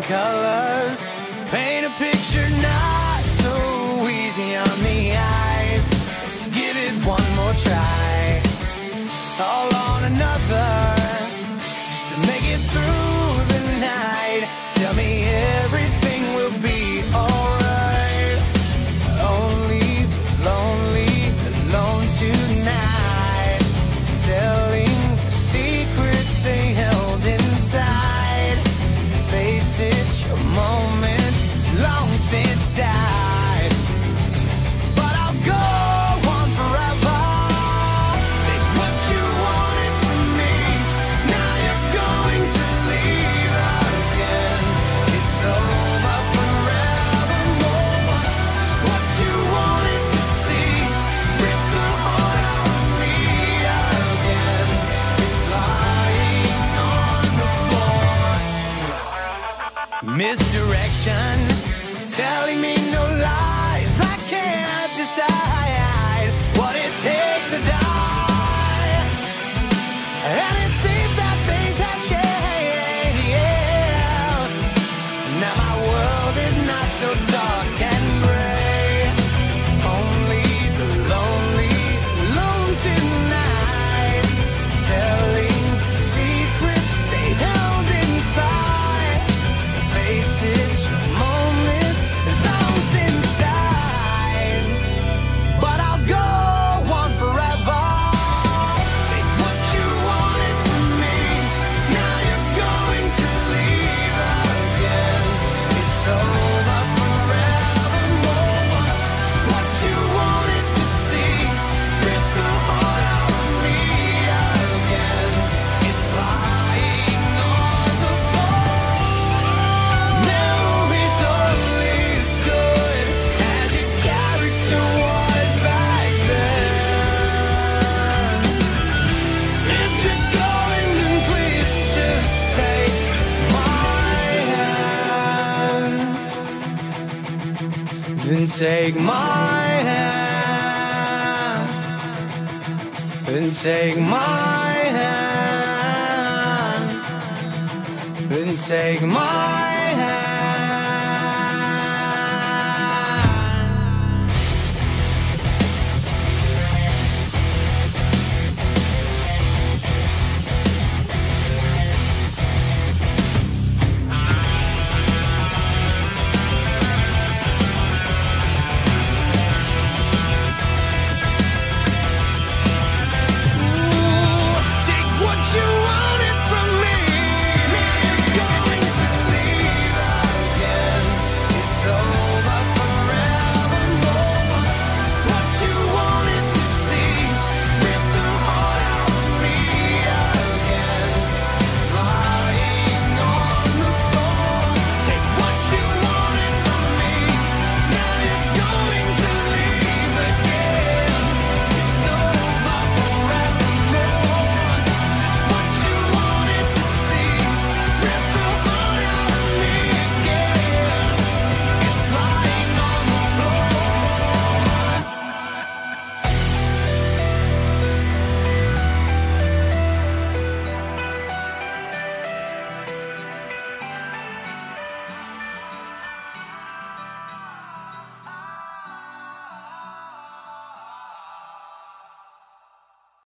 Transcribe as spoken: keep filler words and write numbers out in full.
colors, paint a picture not so easy on the eyes. Let's give it one more try, all on another, just to make it through the night. Tell me everything will be alright. Only lonely, alone tonight, telling secrets they held inside. Face it, your moment is long since died. But I'll go on forever. Take what you wanted from me. Now you're going to leave again. It's over forevermore. Just what you wanted to see. Rip the heart out of me again. It's lying on the floor. Misdirection, telling me no lies. I can't decide what it takes to die. And it seems that things have changed. Now my world is not so dark and gray. Only the lonely, alone tonight, telling secrets they held inside. Face it, your moment is long since died. But I'll go on forever. Take what you wanted from me. Now you're going to leave again. It's over forevermore. Just what you wanted to see. Rip the heart out of me again. It's lying on the floor. Memories only as good as your character was back then. If you're going, then please just take my hand. Then take my hand. Then take my hand. Then take my